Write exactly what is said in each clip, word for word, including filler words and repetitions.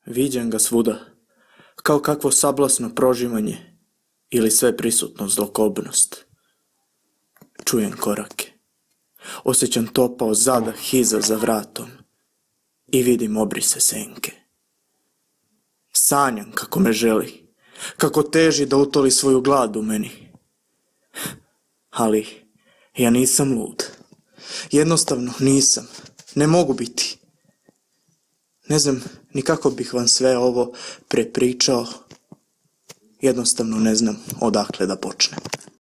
Viđam ga svuda, kao kakvo sablasno prožimanje ili sve prisutno zlokobnost. Čujem korake, osjećam topao zadah iza za vratom i vidim obrise senke. Sanjam kako me želi, kako teži da utoli svoju glad u meni. Ali ja nisam lud. Jednostavno nisam. Ne mogu biti. Ne znam ni kako bih vam sve ovo prepričao. Jednostavno ne znam odakle da počnem.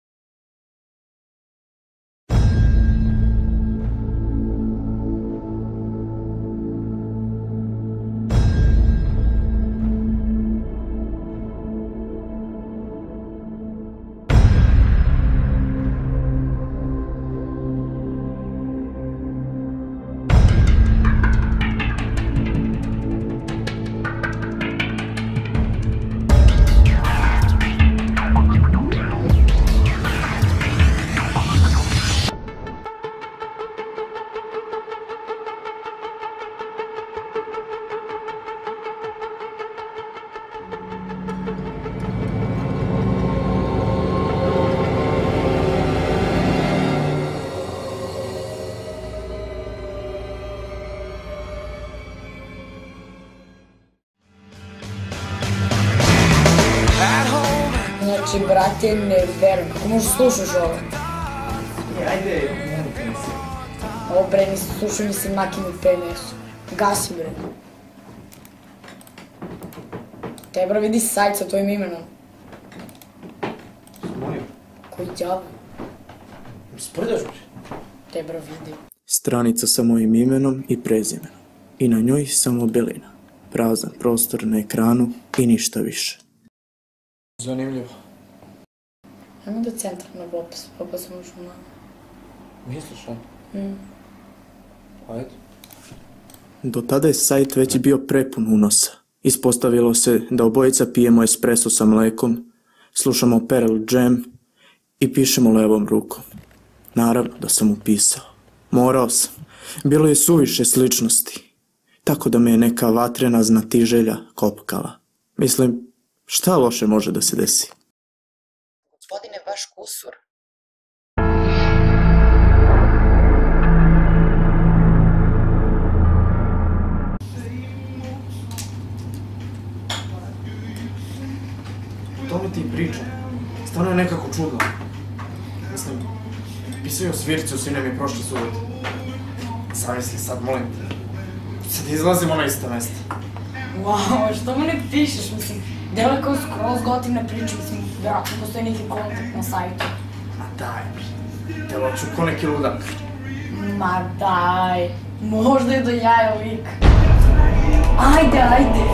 Znači, brate, ne verujem, kako možeš slušaš ovo? Ajde, moram te nisi. Ovo bre, nisi slušao, mislim, makini P M S-u. Gasi, bre. Te, bro, vidi sajt sa tvojim imenom. Mojim? Koji djavo? Sprdaš, bre? Te, bro, vidi. Stranica sa mojim imenom i prezimenom. I na njoj samo belina. Prazan prostor na ekranu i ništa više. Zanimljivo. Ajmo do centra na popis, pa pa sam ušao na... Misliš, a? Mm. Ajde. Do tada je sajt već bio prepun unosa. Ispostavilo se da obojica pijemo espresso sa mlekom, slušamo Pearl Jam i pišemo levom rukom. Naravno da sam upisao. Morao sam. Bilo je suviše sličnosti. Tako da me je neka vatrena znatiželja kopkala. Mislim, šta loše može da se desi? Gospodine, vaš kusur. To mi ti priča. Stvarno je nekako čudno. Mislim, pisaju o svirci u sine mi prošli suvjet. Zavisli sad, molim te. Sad izlazimo na isto mesto. Wow, što mu ne pišeš, mislim, delo je kao skroz gotivna priča, mislim, vjerojatno postoji neki kontakt na sajtu. Ma daj, delo ću ko neki ludak. Ma daj, možda je do jaja lik. Ajde, ajde.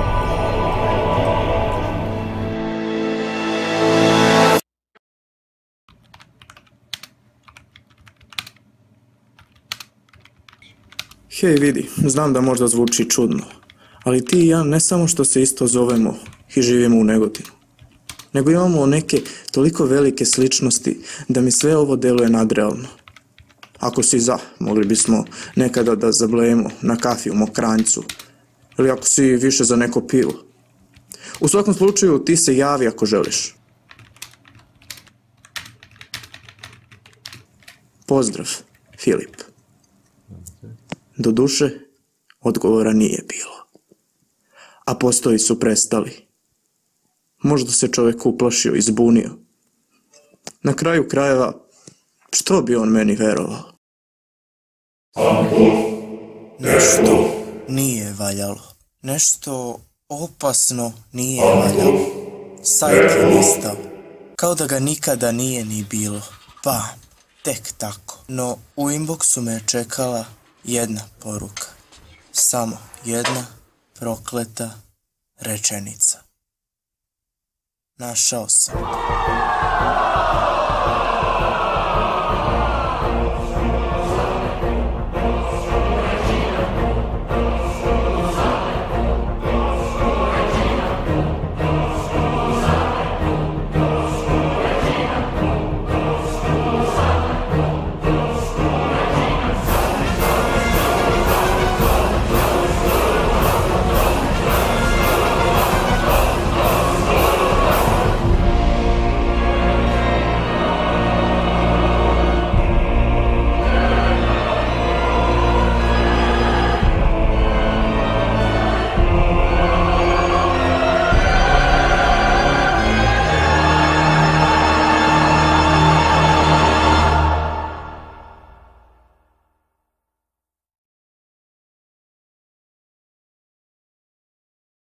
Hej, vidi, znam da možda zvuči čudno, ali ti i ja ne samo što se isto zovemo i živimo u Negotinu, nego imamo neke toliko velike sličnosti da mi sve ovo deluje nadrealno. Ako si za, mogli bismo nekada da zablejemo na kafi u Mokranjcu, ili ako si više za neko pivo. U svakom slučaju ti se javi ako želiš. Pozdrav, Filip. Doduše, odgovora nije bilo. A postoji su prestali. Možda se čovjek uplašio i zbunio. Na kraju krajeva, što bi on meni verovao? Nešto nije valjalo. Nešto opasno nije valjalo. Sajt je nestao. Kao da ga nikada nije ni bilo. Pa, tek tako. No, u inboxu me je čekala jedna poruka. Samo jedna prokleta rečenica. Našao sam.